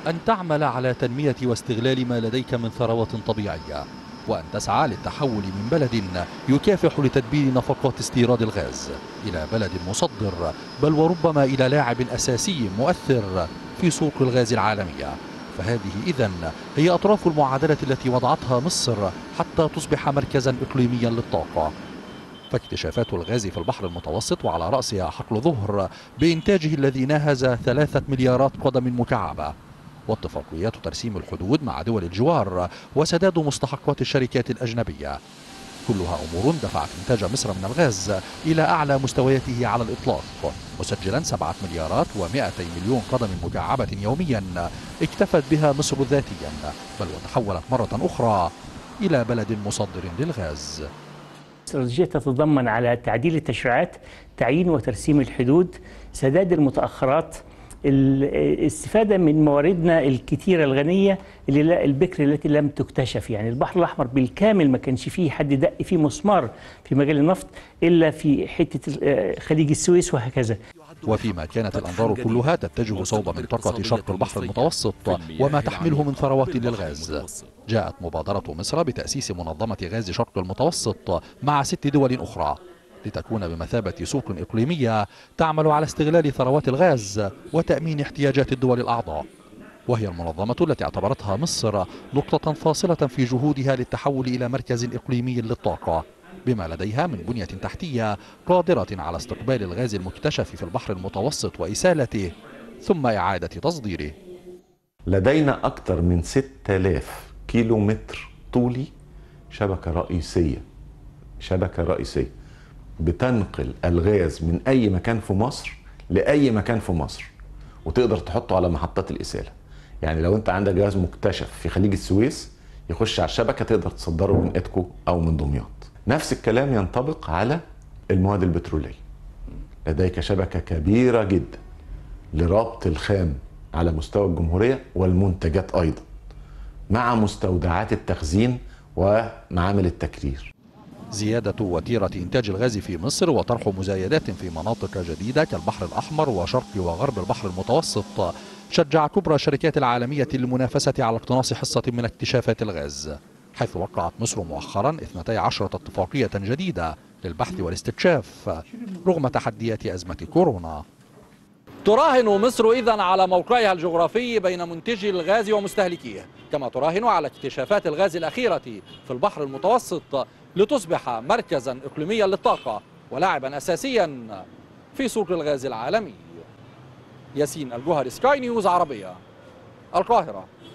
أن تعمل على تنمية واستغلال ما لديك من ثروات طبيعية، وأن تسعى للتحول من بلد يكافح لتدبير نفقات استيراد الغاز إلى بلد مصدر، بل وربما إلى لاعب أساسي مؤثر في سوق الغاز العالمية. فهذه إذن هي أطراف المعادلة التي وضعتها مصر حتى تصبح مركزا إقليميا للطاقة. فاكتشافات الغاز في البحر المتوسط وعلى رأسها حقل ظهر بإنتاجه الذي ناهز 3 مليارات قدم مكعبة، واتفاقيات ترسيم الحدود مع دول الجوار وسداد مستحقات الشركات الأجنبية، كلها أمور دفعت إنتاج مصر من الغاز إلى أعلى مستوياته على الإطلاق، مسجلا 7 مليارات و200 مليون قدم مكعبة يوميا اكتفت بها مصر ذاتيا، بل وتحولت مرة أخرى إلى بلد مصدر للغاز. الاستراتيجية تتضمن على تعديل التشريعات، تعيين وترسيم الحدود، سداد المتأخرات، الاستفادة من مواردنا الكثيرة الغنية البكر التي لم تكتشف. يعني البحر الأحمر بالكامل ما كانش فيه حد دق فيه مسمار في مجال النفط إلا في حتة خليج السويس وهكذا. وفيما كانت الأنظار كلها تتجه صوب منطقة شرق البحر المتوسط وما تحمله من ثروات للغاز، جاءت مبادرة مصر بتأسيس منظمة غاز شرق المتوسط مع 6 دول أخرى لتكون بمثابة سوق إقليمية تعمل على استغلال ثروات الغاز وتأمين احتياجات الدول الأعضاء. وهي المنظمة التي اعتبرتها مصر نقطة فاصلة في جهودها للتحول إلى مركز إقليمي للطاقة، بما لديها من بنية تحتية قادرة على استقبال الغاز المكتشف في البحر المتوسط وإسالته ثم إعادة تصديره. لدينا أكثر من 6000 كيلو متر طولي شبكة رئيسية بتنقل الغاز من أي مكان في مصر لأي مكان في مصر، وتقدر تحطه على محطات الإسالة. يعني لو أنت عندك غاز مكتشف في خليج السويس يخش على الشبكة تقدر تصدره من إيدكو أو من دمياط. نفس الكلام ينطبق على المواد البترولية. لديك شبكة كبيرة جدا لربط الخام على مستوى الجمهورية والمنتجات أيضا، مع مستودعات التخزين ومعامل التكرير. زيادة وتيرة إنتاج الغاز في مصر وطرح مزايدات في مناطق جديدة كالبحر الأحمر وشرق وغرب البحر المتوسط شجع كبرى الشركات العالمية للمنافسة على اقتناص حصة من اكتشافات الغاز، حيث وقعت مصر مؤخرا 12 اتفاقية جديدة للبحث والاستكشاف رغم تحديات أزمة كورونا. تراهن مصر إذن على موقعها الجغرافي بين منتجي الغاز ومستهلكيه، كما تراهن على اكتشافات الغاز الأخيرة في البحر المتوسط لتصبح مركزا إقليميا للطاقة ولاعبا أساسيا في سوق الغاز العالمي. ياسين الجوهري، سكاي نيوز عربية، القاهرة.